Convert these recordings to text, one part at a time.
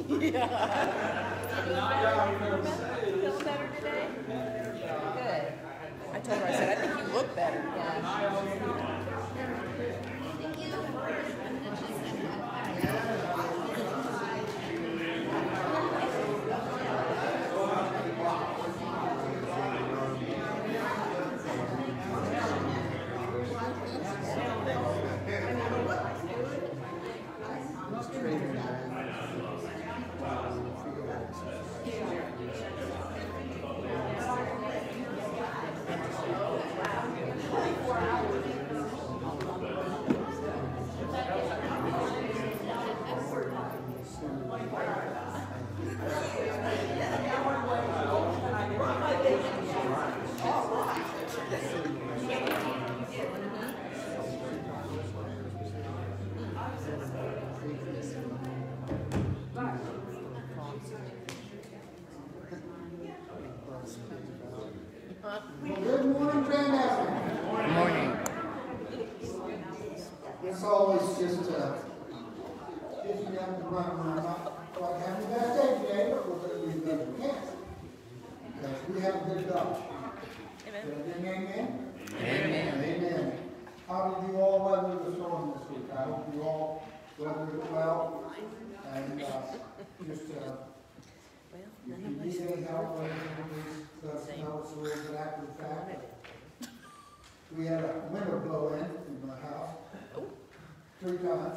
Feel better today? Good. I told her, I said, I think you look better. Good morning, Grandmaster. Good morning. It's always just me up to run around. Not quite having the best day today, but we're going to do the best we can. Because we have a good God. Amen. Amen. Amen. Amen. How did you all weather the storm this week? I hope you all weathered it well. And just if you need any help or anything, please let us know. It's a little bit after the fact. We had a window blow in my house 3 times.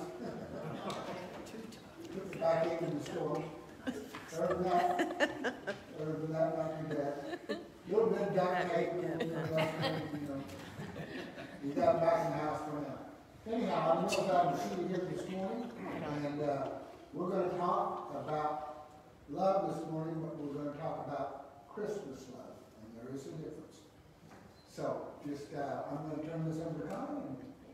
Took the back end of the storm. Other than that, not too bad. A little bit of duct tape, we got back in the house for now. Anyhow, I'm real glad to see you here this morning, and we're going to talk about love this morning, but we're going to talk about Christmas love, and there is a difference. So, just, I'm going to turn this over to Connie.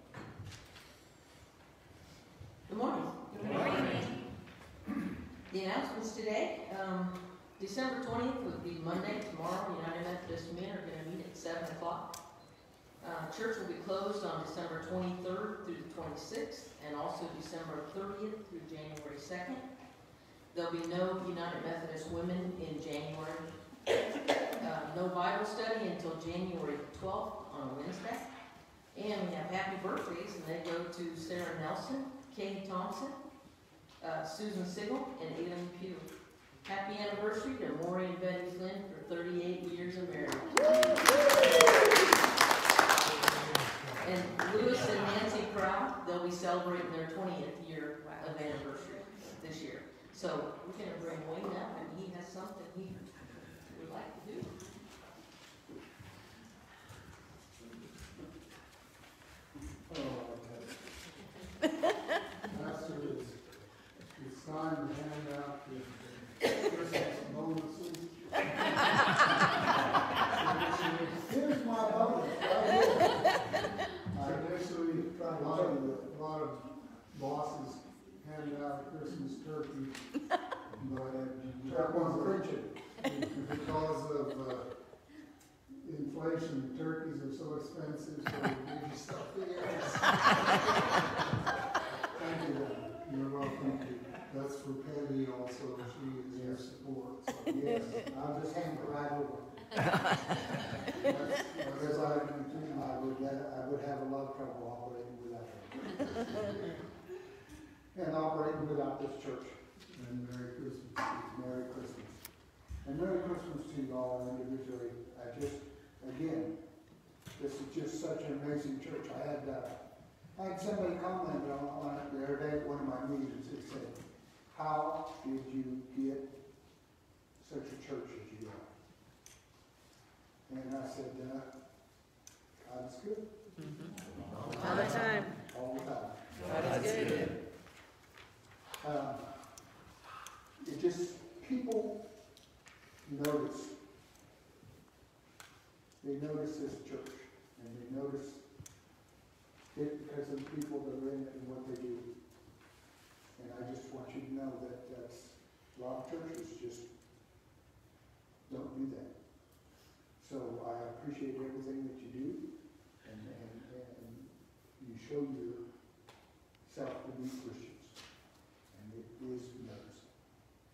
Good morning. Good morning. The announcements today, December 20th would be Monday. Tomorrow, United Methodist Men are going to meet at 7 o'clock. Church will be closed on December 23rd through the 26th, and also December 30th through January 2nd. There'll be no United Methodist Women in January. No Bible study until January 12th on a Wednesday. And we have happy birthdays, and they go to Sarah Nelson, Katie Thompson, Susan Sigel, and Aileen Pugh. Happy anniversary to Maury and Betty Flynn for 38 years of marriage. And Louis and Nancy Proud, they'll be celebrating their 20th year of anniversary this year. So we're going to bring Wayne up, and he has something he would like to do. Pastor is trying to hand out the Christmas bonuses. Here's my bonus right here. Initially, a lot of bosses handed out a Christmas turkey, but that wasn't preaching. Because of inflation, turkeys are so expensive, so we just stuff the eggs. Thank you, you're welcome. That's for Patty also, she is your support. So yes, I'll just hand it right over. Because I would have a lot of trouble operating without her. And operating without this church. And Merry Christmas. Merry Christmas. And Merry Christmas to you all individually. Again, this is just such an amazing church. I had somebody comment on it the other day at one of my meetings. It said, how did you get such a church as you are? And I said, God's good. Mm-hmm. All the time. All the time. God is good. It just, people notice. They notice this church. And they notice it because of the people that are in it and what they do. And I just want you to know that a lot of churches just don't do that. So I appreciate everything that you do, and you show yourself to be Christians. And it is noticed.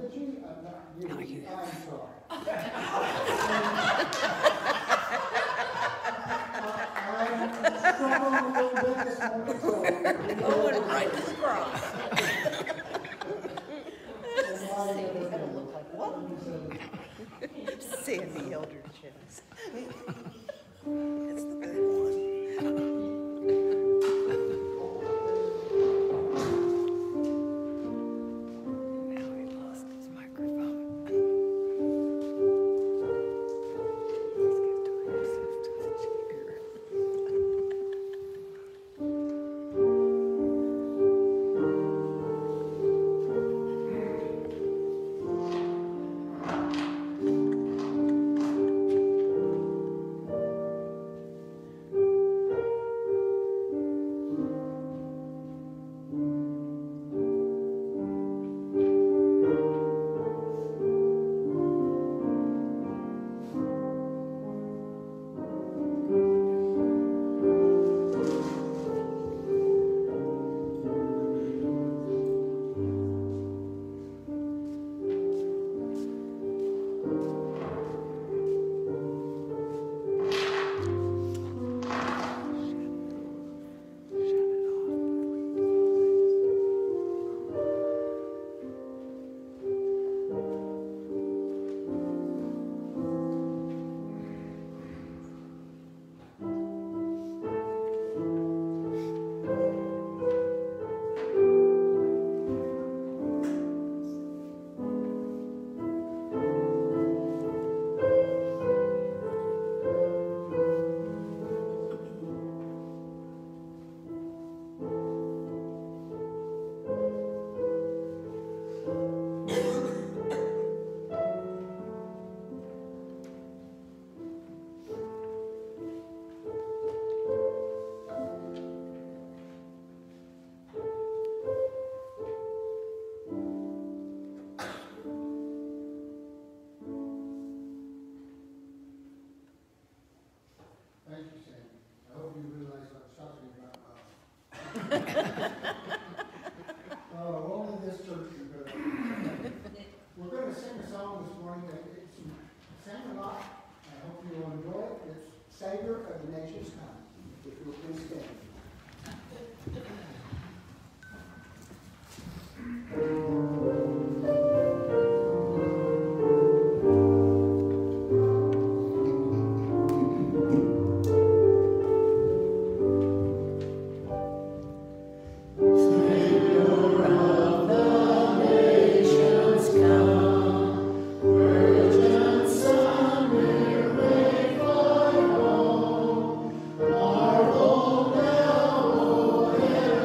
did you? Not you. Not you. I'm sorry. I'm struggling a little bit this morning, so. Oh, right to cross. Sandy's gonna look like what? Sandy Elder Jones. That's the bad one. Now he lost his microphone. Let's get to himself to the chair. Thank you, Sandy. I hope you realize I'm talking about, only this church is good. We're going to sing a song this morning that it's sang a lot. I hope you will enjoy it. It's Savior of the Nations Come. If you'll please stand. Marvel now, O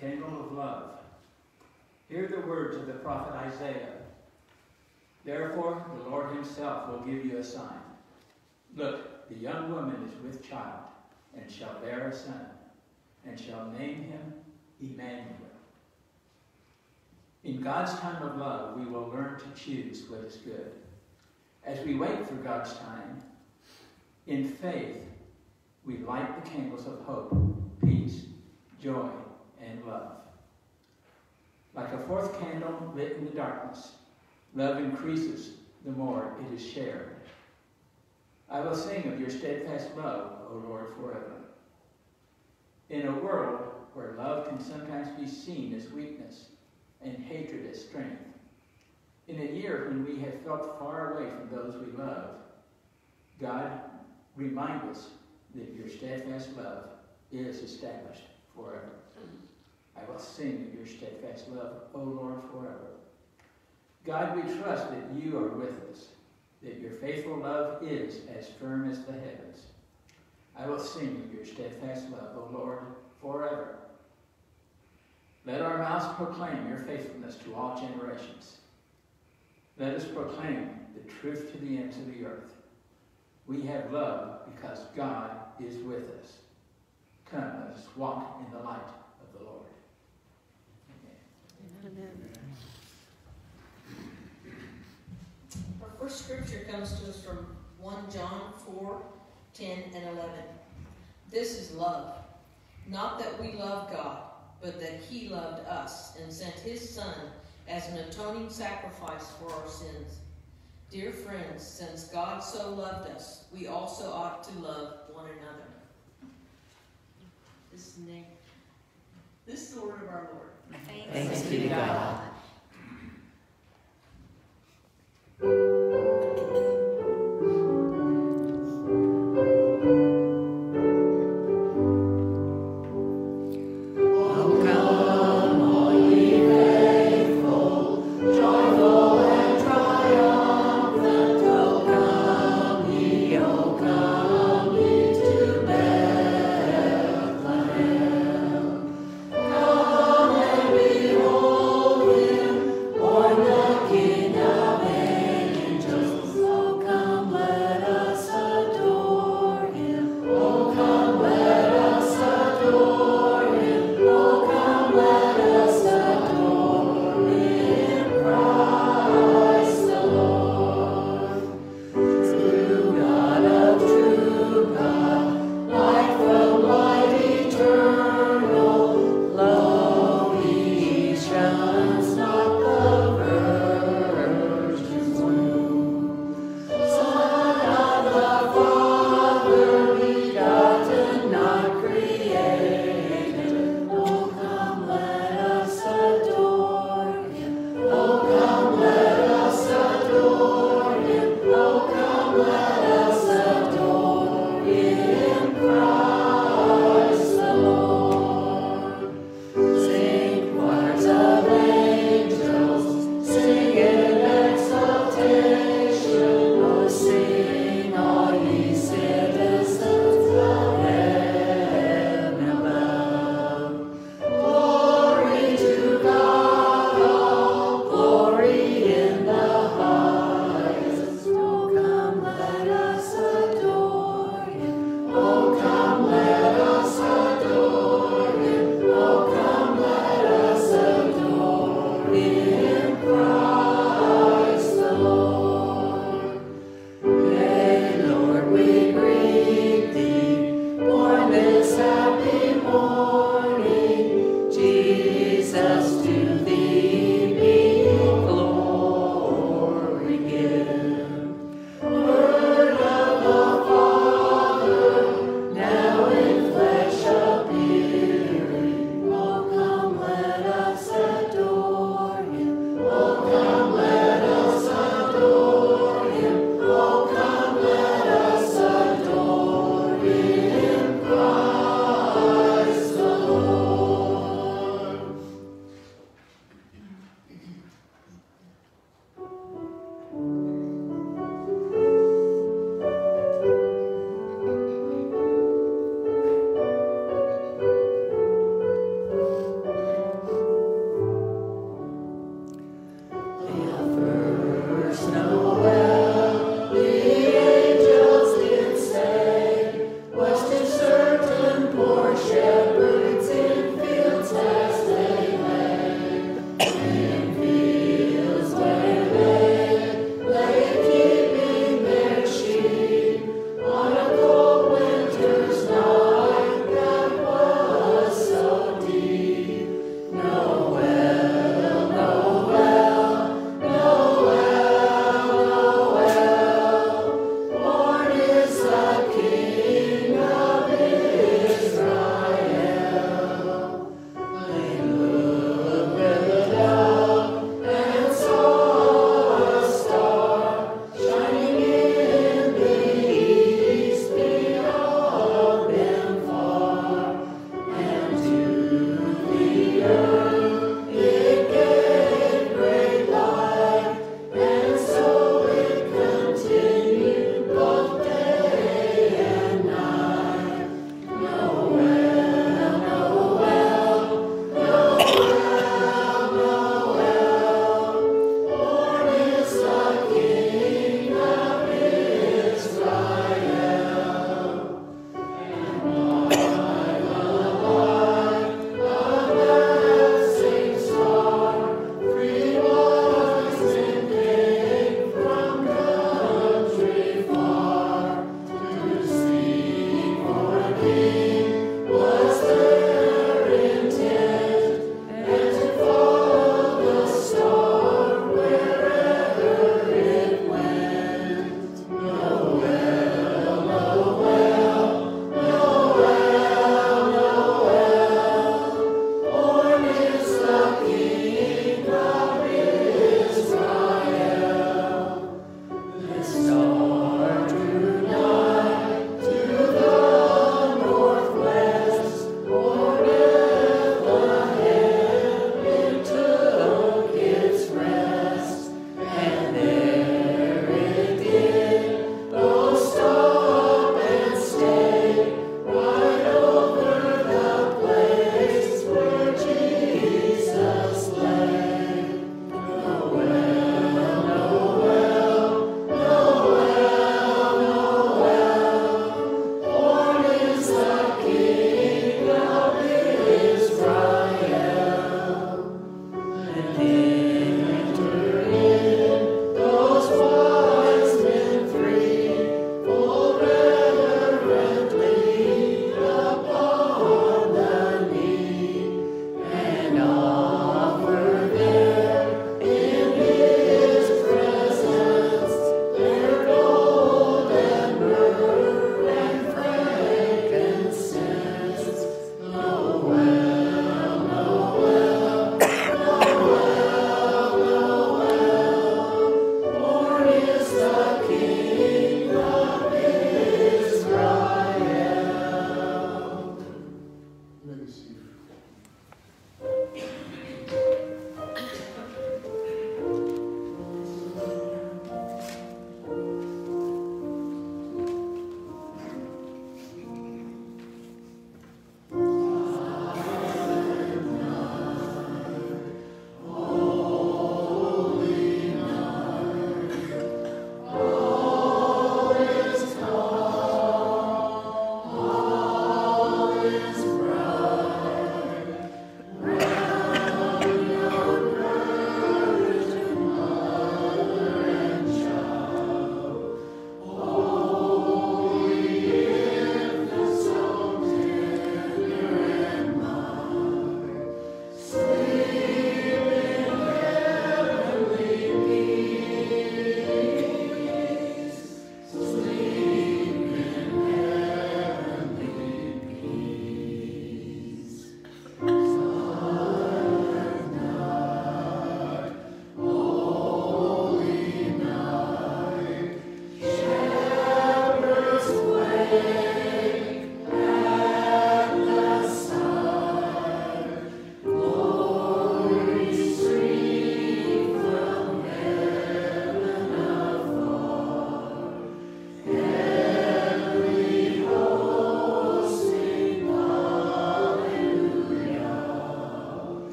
candle of love. Hear the words of the prophet Isaiah. Therefore, the Lord himself will give you a sign. Look, the young woman is with child, and shall bear a son, and shall name him Emmanuel. In God's time of love, we will learn to choose what is good. As we wait for God's time, in faith, we light the candles of hope, peace, joy, and love. Like a fourth candle lit in the darkness, love increases the more it is shared. I will sing of your steadfast love, O Lord, forever. In a world where love can sometimes be seen as weakness and hatred as strength, in a year when we have felt far away from those we love, God reminds us that your steadfast love is established forever. I will sing of your steadfast love, O Lord, forever. God, we trust that you are with us, that your faithful love is as firm as the heavens. I will sing of your steadfast love, O Lord, forever. Let our mouths proclaim your faithfulness to all generations. Let us proclaim the truth to the ends of the earth. We have love because God is with us. Come, let us walk in the light of the Lord. Amen. Amen. Our first scripture comes to us from 1 John 4, 10 and 11. This is love. Not that we love God, but that he loved us and sent his Son as an atoning sacrifice for our sins. Dear friends, since God so loved us, we also ought to love one another. This is the word of our Lord. Thanks be to God. Come and behold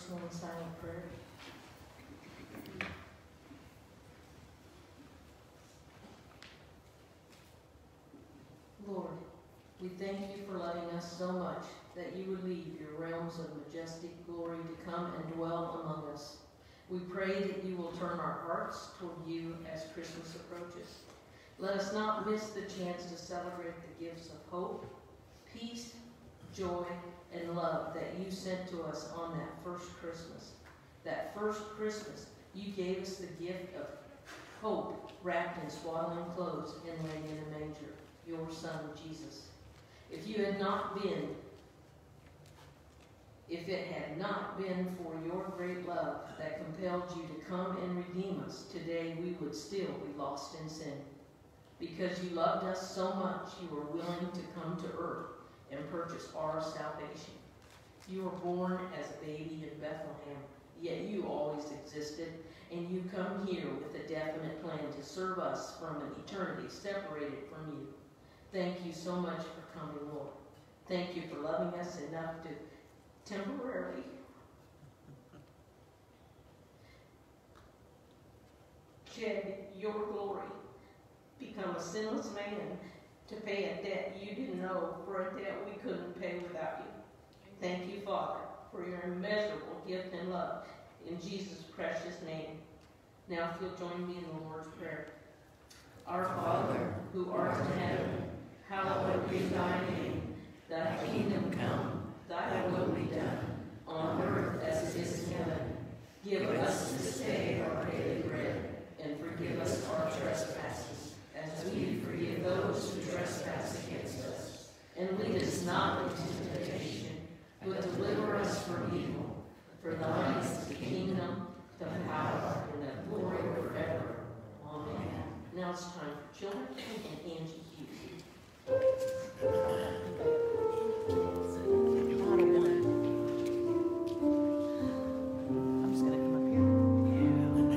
personal and silent prayer. Lord, we thank you for loving us so much that you would leave your realms of majestic glory to come and dwell among us. We pray that you will turn our hearts toward you as Christmas approaches. Let us not miss the chance to celebrate the gifts of hope, peace, joy, and love that you sent to us on that first Christmas. That first Christmas, you gave us the gift of hope wrapped in swaddling clothes and laid in a manger, your Son, Jesus. If it had not been for your great love that compelled you to come and redeem us, today we would still be lost in sin. Because you loved us so much, you were willing to come to earth and purchase our salvation. You were born as a baby in Bethlehem, yet you always existed, and you come here with a definite plan to serve us from an eternity separated from you. Thank you so much for coming, Lord. Thank you for loving us enough to temporarily shed your glory, become a sinless man to pay a debt you didn't know, for a debt we couldn't pay without you. Thank you, Father, for your immeasurable gift and love. In Jesus' precious name. Now if you'll join me in the Lord's Prayer. Our Father, who art in heaven, hallowed be thy name. Thy kingdom come, thy will be done, on earth as it is in heaven. Give us this day our daily bread, and forgive us our trespasses, as we forgive those who trespass against us. And lead us not into temptation, but deliver us from evil. For thine is the kingdom, the power, and the glory forever. Amen. Now it's time for children and Angie Hughes. Model one. I'm just going to come up here.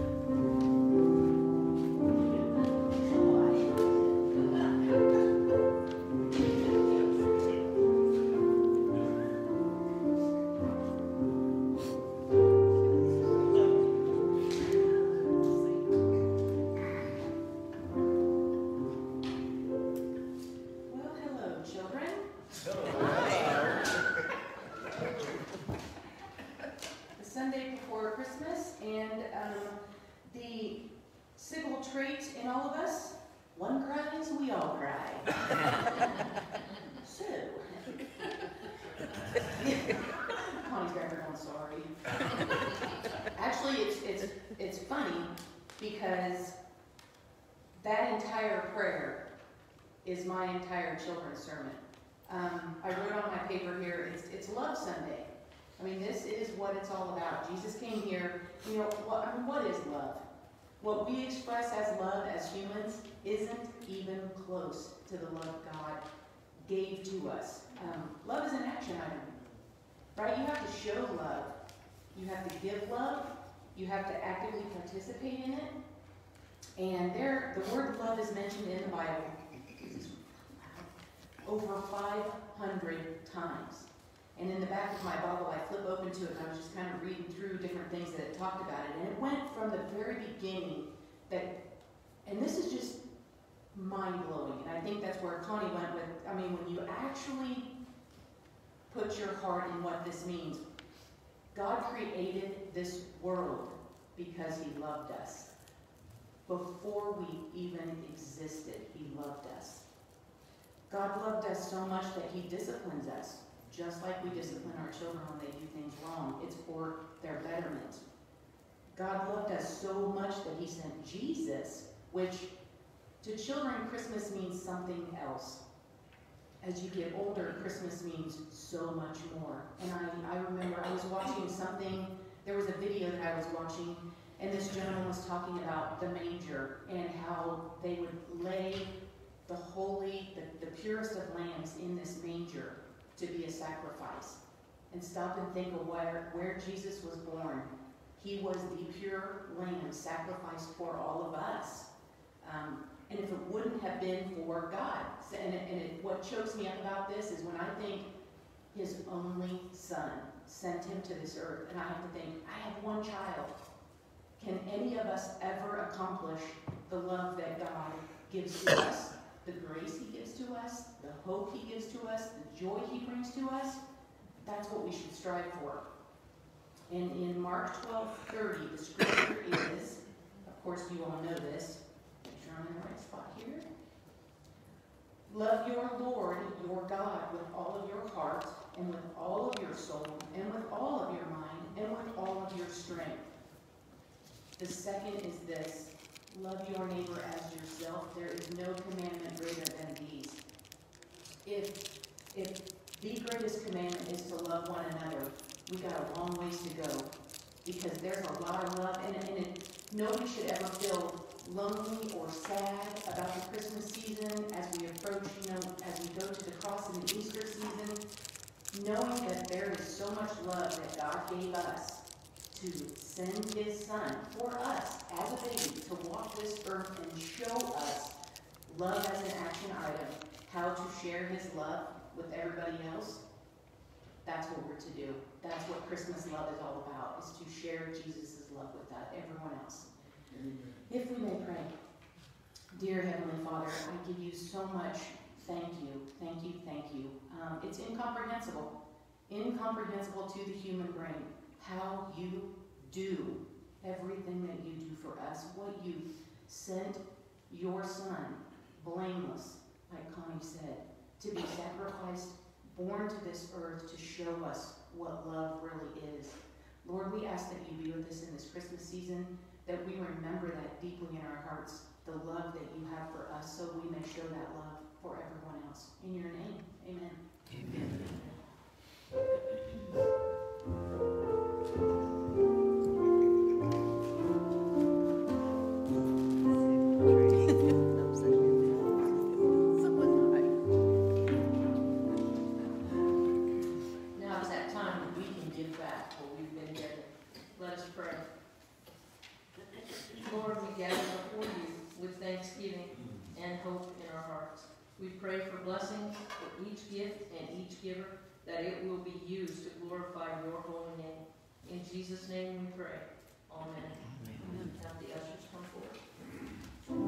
Well, hello, children. The Sunday before Christmas, and the signal trait in all of us, one cries, we all cry. So, Connie's got everyone sorry. Actually, it's funny because that entire prayer is my entire children's sermon. I wrote on my paper here, it's Love Sunday. I mean, this is what it's all about. Jesus came here, you know, what is love? What we express as love as humans isn't even close to the love God gave to us. Love is an action item, right? You have to show love. You have to give love. You have to actively participate in it. And the word love is mentioned in the Bible over 500 times. And in the back of my Bible, I flip open to it, and I was just kind of reading through different things that it talked about it. And it went from the very beginning and this is just mind-blowing, and I think that's where Connie went with, I mean, when you actually put your heart in what this means, God created this world because he loved us. Before we even existed, he loved us. God loved us so much that he disciplines us, just like we discipline our children when they do things wrong. It's for their betterment. God loved us so much that he sent Jesus, which to children, Christmas means something else. As you get older, Christmas means so much more. And I remember I was watching something, there was a video that I was watching, and this gentleman was talking about the manger and how they would lay the purest of lambs in this manger to be a sacrifice. And stop and think of where Jesus was born. He was the pure lamb sacrificed for all of us. And if it wouldn't have been for God, what chokes me up about this is when I think his only son, sent him to this earth. And I have to think, I have one child. Can any of us ever accomplish the love that God gives to us, the grace he gives to us, the hope he gives to us, the joy he brings to us? That's what we should strive for. And in Mark 12:30, the scripture is, of course you all know this, make sure I'm in the right spot here. Love your Lord, your God, with all of your heart, and with all of your soul, and with all of your mind, and with all of your strength. The second is this: love your neighbor as yourself. There is no commandment greater than these. If the greatest commandment is to love one another, we got a long ways to go, because there's a lot of love, and nobody should ever feel lonely or sad about the Christmas season as we approach, as we go to the cross in the Easter season, knowing that there is so much love that God gave us to send his son for us as a baby to walk this earth and show us love as an action item, how to share his love with everybody else. That's what we're to do. That's what Christmas love is all about, is to share Jesus' love with everyone else. Amen. If we may pray. Dear Heavenly Father, I give you so much thank you, thank you, thank you. It's incomprehensible to the human brain how you do everything that you do for us, what you sent your son, blameless, like Connie said, to be sacrificed, born to this earth to show us what love really is. Lord, we ask that you be with us in this Christmas season, that we remember that deeply in our hearts, the love that you have for us, so we may show that love for everyone else. In your name, amen. Amen. Now is that time that we can give back what we've been given. Let us pray. Lord, we gather before you with thanksgiving and hope in our hearts. We pray for blessings for each gift and each giver, that it will be used to glorify your holy name. In Jesus' name we pray. Amen. Now the ushers come forward.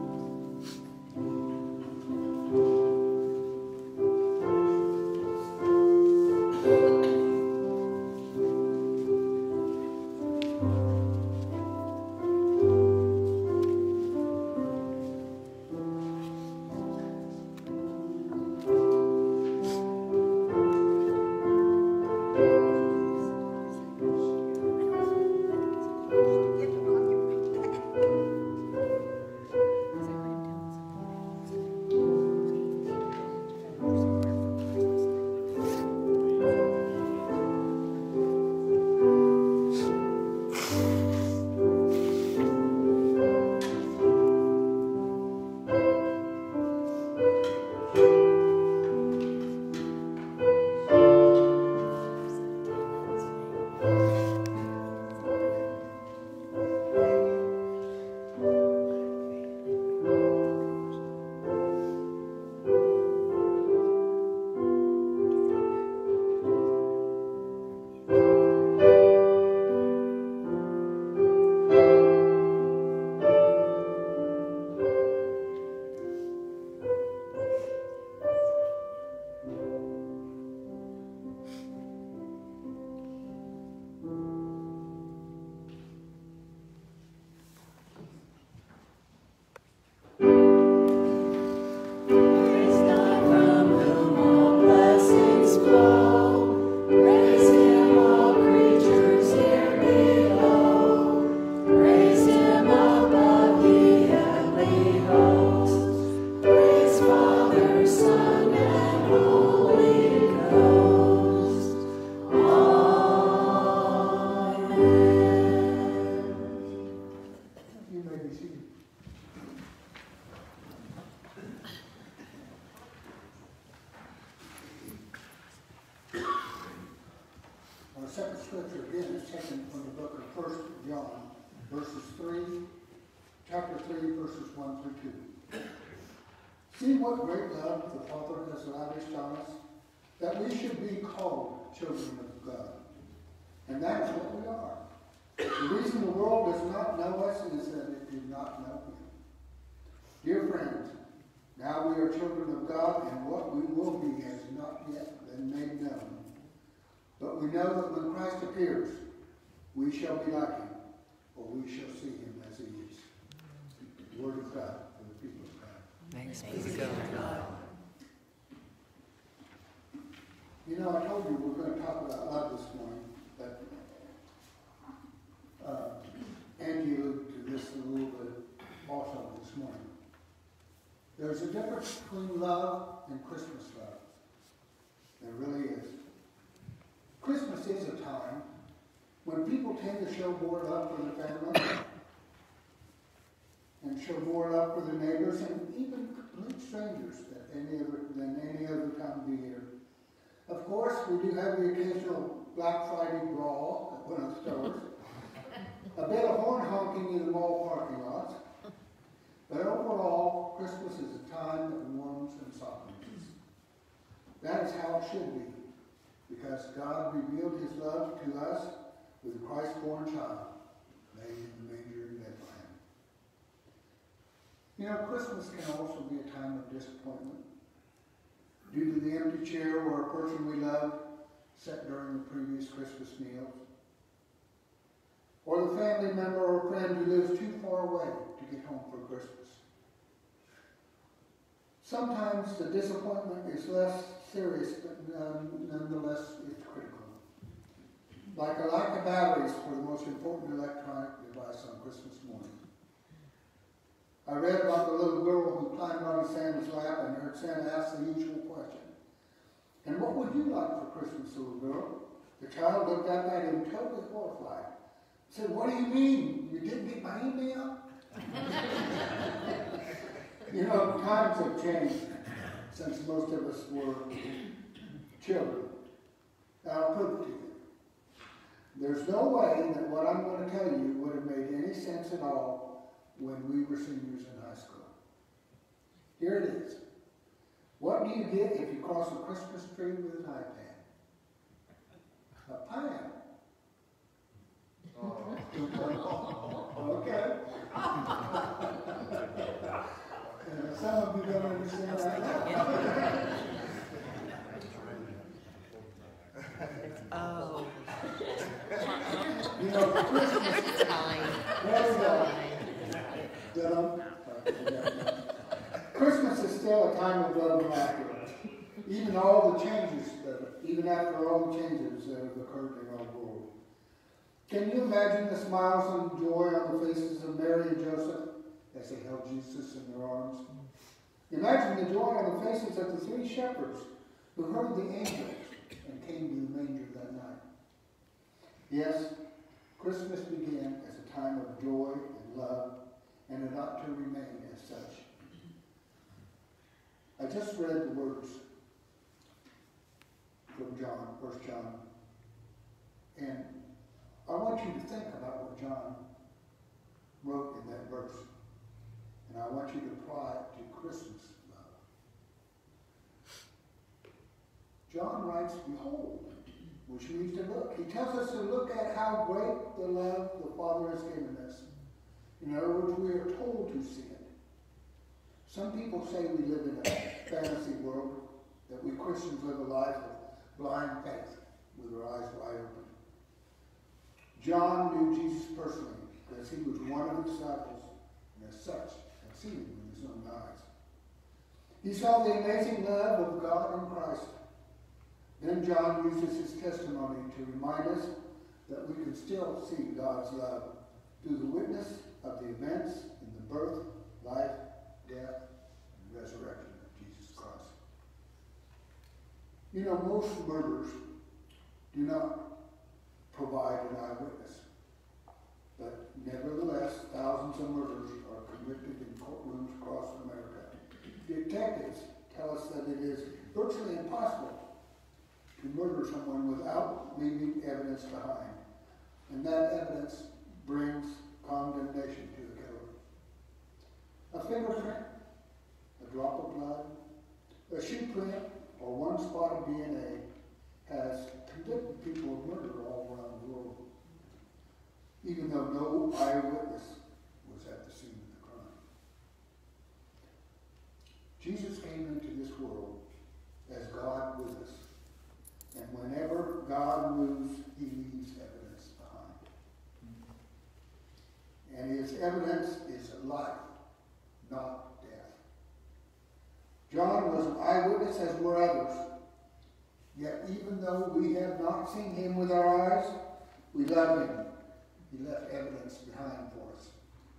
Our second scripture again is taken from the book of 1 John, chapter 3, verses 1 through 2. See what great love the Father has lavished on us, that we should be called children of God. And that's what we are. The reason the world does not know us is that it did not know him. Dear friends, now we are children of God, and what we will be has not yet been made known. But we know that when Christ appears, we shall be like him, for we shall see him as he is. The word of God for the people of God. Thanks be to God. You know, I told you we're going to talk about love this morning, but Angie alluded to this a little bit also this morning. There's a difference between love and Christmas love. There really is. Christmas is a time when people tend to show more love for their family and show more love for their neighbors and even complete strangers than any other time of the year. Of course, we do have the occasional Black Friday brawl at one of the stores, a bit of horn honking in the mall parking lots, but overall, Christmas is a time that warms and softens. That is how it should be, because God revealed his love to us with a Christ-born child laid in the manger in Bethlehem. You know, Christmas can also be a time of disappointment due to the empty chair where a person we love sat during the previous Christmas meals, or the family member or friend who lives too far away to get home for Christmas. Sometimes the disappointment is less serious, but nonetheless it's critical. Like a lack of batteries for the most important electronic device on Christmas morning. I read about the little girl who climbed on Santa's lap and heard Santa ask the usual question. And what would you like for Christmas, little girl? The child looked up at him totally horrified. Said, what do you mean? You didn't get my email? You know, times have changed since most of us were children. I'll prove it to you. There's no way that what I'm going to tell you would have made any sense at all when we were seniors in high school. Here it is. What do you get if you cross a Christmas tree with an iPad? A pineapple. Okay. Some of you don't understand that. Oh. You know, Christmas Time. Christmas is still a time of love and laughter. Even after all the changes that have occurred in our world. Can you imagine the smiles and joy on the faces of Mary and Joseph as they held Jesus in their arms? Imagine the joy on the faces of the three shepherds who heard the angels and came to the manger that night. Yes, Christmas began as a time of joy and love, and it ought to remain as such. I just read the words from John, 1 John, and I want you to think about what John wrote in that verse, and I want you to apply it to Christmas love. John writes, behold, which means to look. He tells us to look at how great the love the Father has given us. In other words, we are told to see it. Some people say we live in a fantasy world, that we Christians live a life of blind faith with our eyes wide open. John knew Jesus personally because he was one of the disciples, and as such, had seen him with his own eyes. He saw the amazing love of God in Christ. Then John uses his testimony to remind us that we can still see God's love through the witness of the events in the birth, life, death, and resurrection of Jesus Christ. You know, most murders do not provide an eyewitness. But nevertheless, thousands of murders are convicted in courtrooms across America. Detectives tell us that it is virtually impossible to murder someone without leaving evidence behind. And that evidence brings condemnation to the killer. A fingerprint, a drop of blood, a shoe print, or one spot of DNA has convicted people of murder all around the world, even though no eyewitness was at the scene of the crime. Jesus came into this world as God with us. And whenever God moves, he leaves evidence behind. And his evidence is life, not death. John was an eyewitness, as were others. Yet even though we have not seen him with our eyes, we love him. He left evidence behind for us.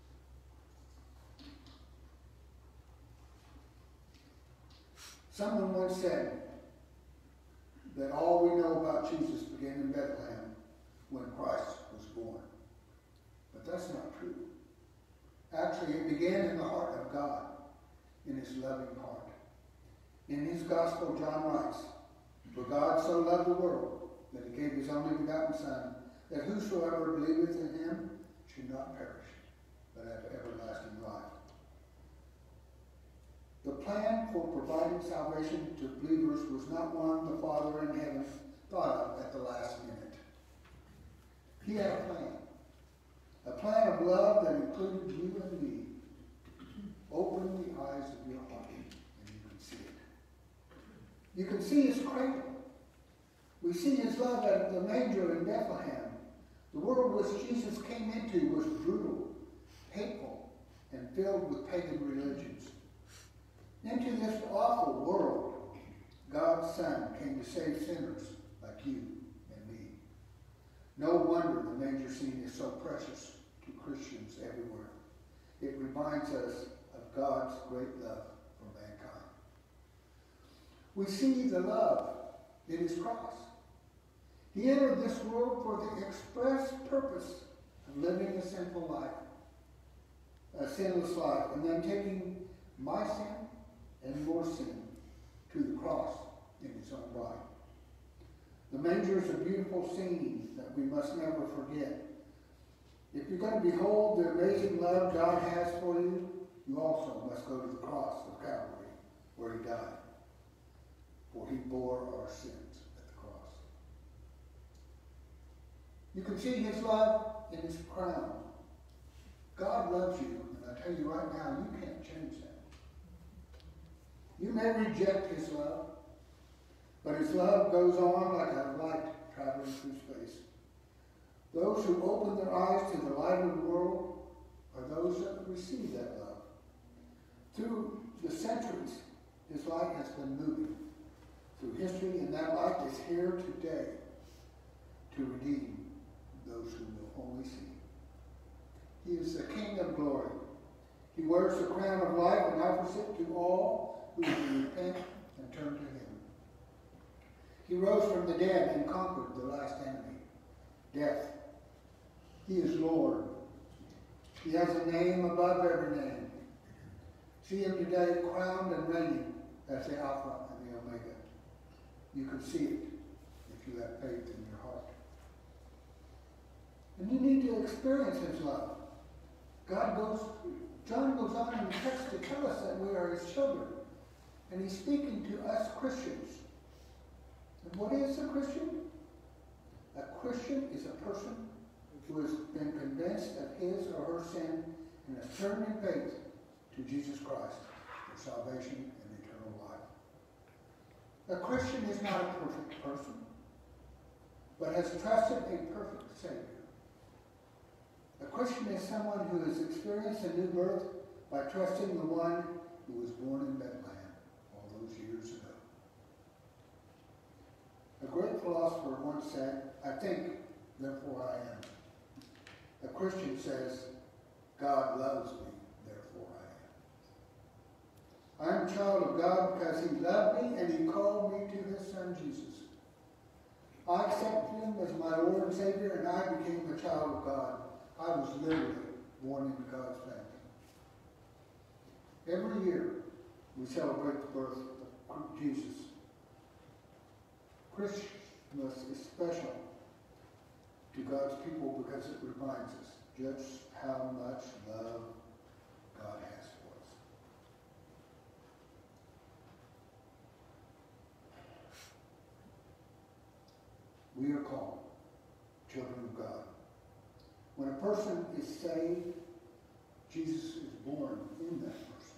Someone once said that all we know about Jesus began in Bethlehem when Christ was born. But that's not true. Actually, it began in the heart of God, in his loving heart. In his gospel, John writes, "For God so loved the world that he gave his only begotten Son, that whosoever believeth in him should not perish, but have everlasting life." The plan for providing salvation to believers was not one the Father in heaven thought of at the last minute. He had a plan of love that included you and me. Open the eyes of your heart and you can see it. You can see his cradle. We see his love at the manger in Bethlehem. The world which Jesus came into was brutal, hateful, and filled with pagan religions. Into this awful world, God's Son came to save sinners like you and me. No wonder the manger scene is so precious to Christians everywhere. It reminds us of God's great love for mankind. We see the love in his cross. He entered this world for the express purpose of living a sinful life, a sinless life, and then taking my sin and your sin to the cross in his own body. The manger is a beautiful scene that we must never forget. If you're going to behold the amazing love God has for you, you also must go to the cross of Calvary, where he died, for he bore our sins at the cross. You can see his love in his crown. God loves you, and I tell you right now, you can't change that. You may reject his love, but his love goes on like a light traveling through space. Those who open their eyes to the light of the world are those that receive that love. Through the centuries, his light has been moving through history, and that light is here today to redeem those who will only see. He is the King of glory. He wears the crown of life and offers it to all who will repent and turn to him. He rose from the dead and conquered the last enemy, death. He is Lord. He has a name above every name. See him today crowned and reigning as the Alpha and the Omega. You can see it if you have faith in your heart. And you need to experience his love. John goes on in the text to tell us that we are his children. And he's speaking to us Christians. And what is a Christian? A Christian is a person who has been convinced of his or her sin and has turned in faith to Jesus Christ for salvation and eternal life. A Christian is not a perfect person, but has trusted a perfect Savior. A Christian is someone who has experienced a new birth by trusting the one who was born in Bethlehem all those years ago. A great philosopher once said, "I think, therefore I am." A Christian says, "God loves me, therefore I am." I am a child of God because he loved me and he called me to his Son Jesus. I accepted him as my Lord and Savior, and I became a child of God. I was literally born into God's family. Every year, we celebrate the birth of Jesus. Christmas is special to God's people because it reminds us just how much love God has for us. We are called children of God. When a person is saved, Jesus is born in that person.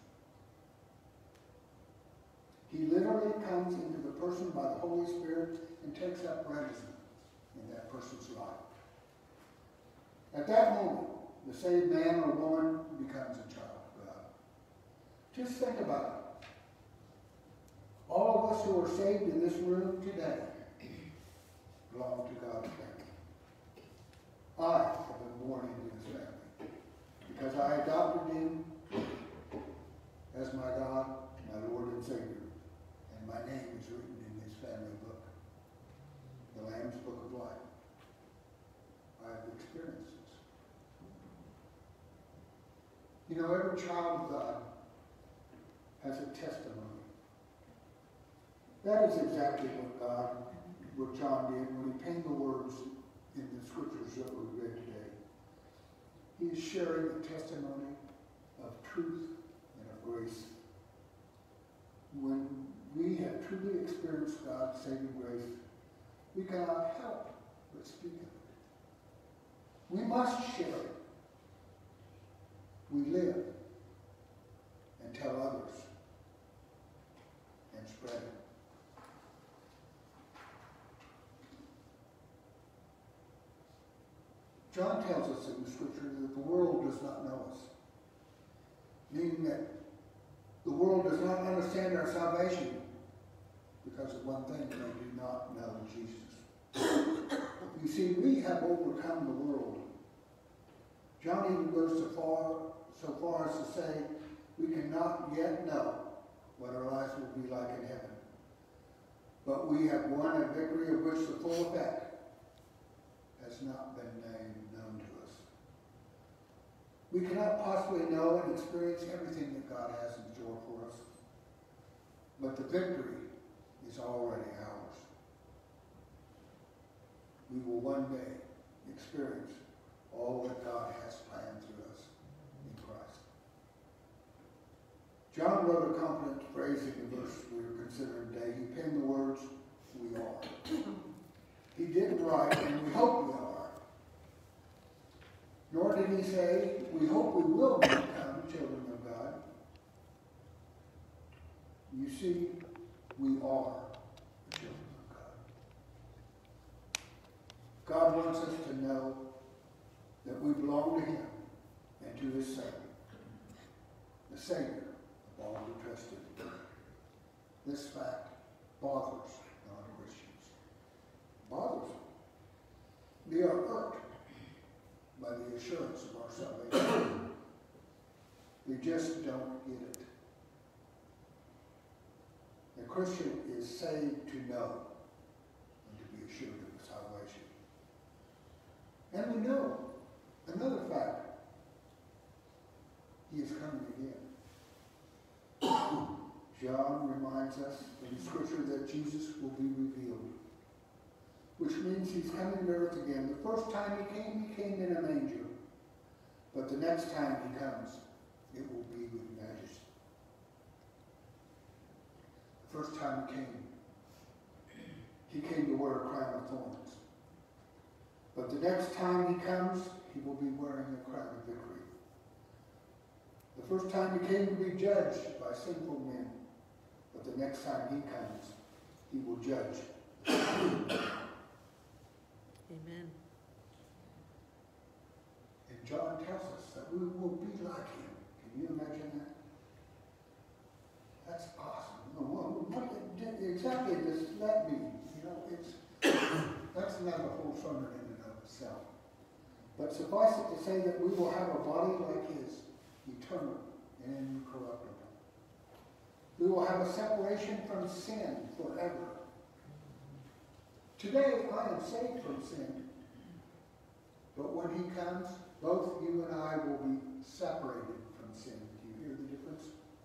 He literally comes into the person by the Holy Spirit and takes up residence in that person's life. At that moment, the saved man or woman becomes a child of God. Just think about it. All of us who are saved in this room today belong to God's family. I have been born into his family because I adopted him as my God, my Lord and Savior, and my name is written in his family book, the Lamb's Book of Life. I have experienced this. You know, every child of God has a testimony. That is exactly what John did when he penned the words in the scriptures that we read today. He is sharing the testimony of truth and of grace. When we have truly experienced God's saving grace, we cannot help but speak of it. We must share it. We live and tell others and spread it. John tells us in the scripture that the world does not know us, meaning that the world does not understand our salvation because of one thing: they do not know Jesus. You see, we have overcome the world. John even goes so far as to say we cannot yet know what our lives will be like in heaven. But we have won a victory of which the full effect has not been known to us. We cannot possibly know and experience everything that God has in store for us. But the victory is already ours. We will one day experience all that God has planned through us in Christ. John wrote a confident phrase in the verse we were considering today. He penned the words, "We are." He didn't write, "and we hope we are." Nor did he say, "We hope we will become children of God." You see, we are the children of God. God wants us to know that we belong to him and to his Son, the Savior of all who trust in him. This fact bothers non-Christians. Bothers them. They are hurt by the assurance of our salvation. They just don't get it. A Christian is saved to know and to be assured of his salvation. And we know another fact. He is coming again. John reminds us in Scripture that Jesus will be revealed, which means he's coming to earth again. The first time he came in a manger. But the next time he comes, it will be with majesty. The first time he came to wear a crown of thorns. But the next time he comes, he will be wearing a crown of victory. The first time he came to be judged by sinful men. But the next time he comes, he will judge. Amen. And John tells us that we will be like him. Can you imagine that? That's awesome. What exactly does that mean? You know, that's another whole sermon in and of itself. But suffice it to say that we will have a body like his, eternal and incorruptible. We will have a separation from sin forever. Today, I am saved from sin. But when he comes, both you and I will be separated from sin. Do you hear the difference?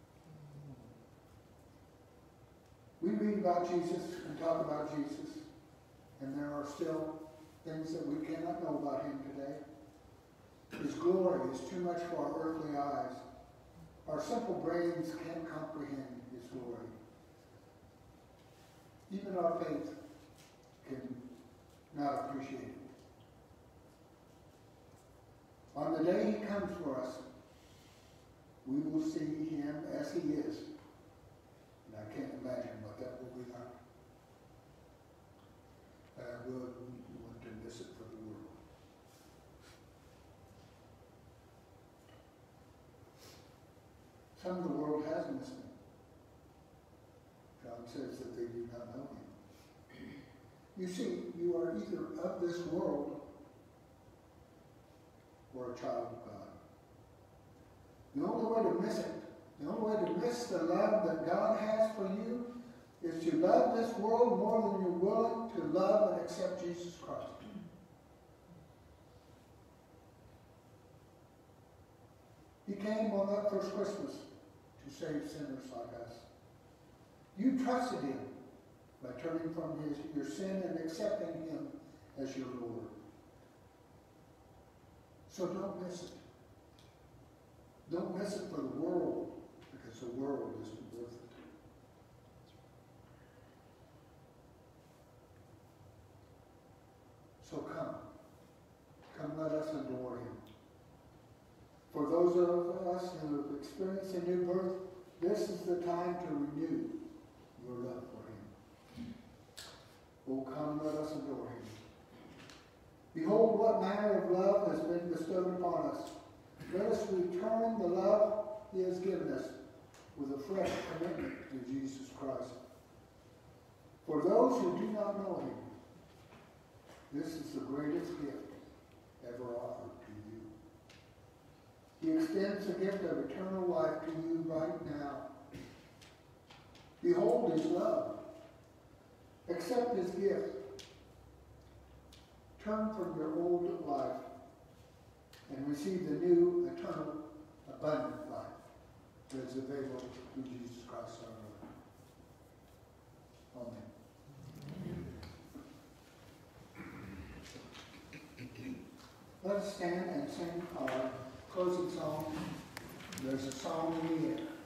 We read about Jesus and talk about Jesus, and there are still things that we cannot know about him today. His glory is too much for our earthly eyes. Our simple brains can't comprehend his glory. Even our faith can not appreciated. On the day he comes for us, we will see him as he is. And I can't imagine what that will be like. I wouldn't want to miss it for the world. Some of the world has missed him. God says that they do not know him. You see, you are either of this world or a child of God. The only way to miss it, the only way to miss the love that God has for you is to love this world more than you're willing to love and accept Jesus Christ. He came on that first Christmas to save sinners like us. You trusted him by turning from your sin and accepting him as your Lord. So don't miss it. Don't miss it for the world, because the world isn't worth it. So come. Come, let us adore him. For those of us who have experienced a new birth, this is the time to renew your love for him. Oh, come, let us adore him. Behold, what manner of love has been bestowed upon us. Let us return the love he has given us with a fresh commitment to Jesus Christ. For those who do not know him, this is the greatest gift ever offered to you. He extends the gift of eternal life to you right now. Behold his love. Accept his gift. Turn from your old life and receive the new, eternal, abundant life that is available through Jesus Christ our Lord. Amen. Let us stand and sing our closing song. There's a song in the air.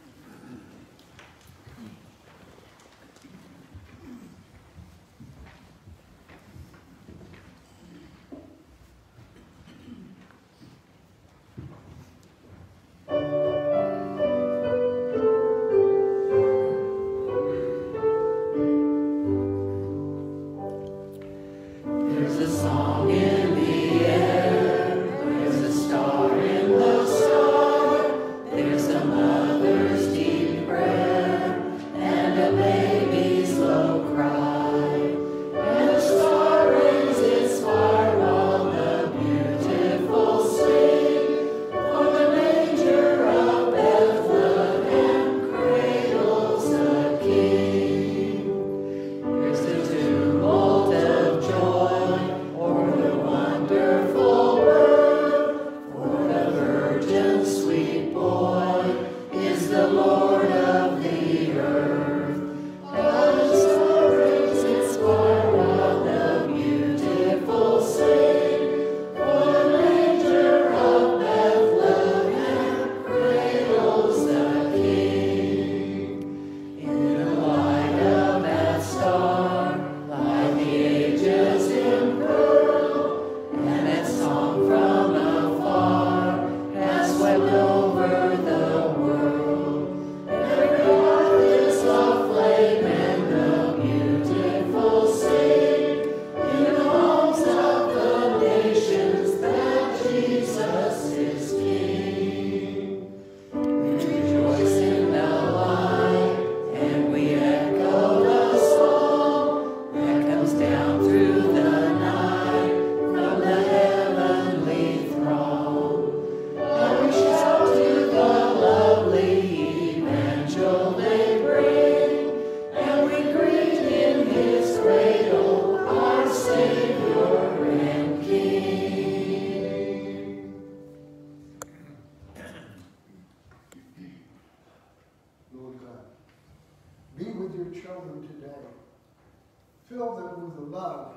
Fill them with a love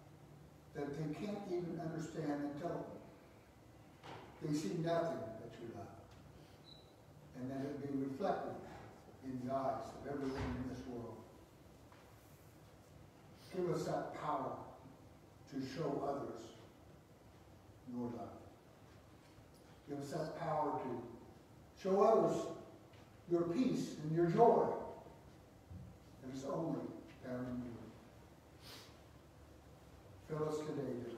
that they can't even understand and tell them. They see nothing but your love. And that it be reflected in the eyes of everyone in this world. Give us that power to show others your love. Give us that power to show others your peace and your joy that is only found in you. Fill us today,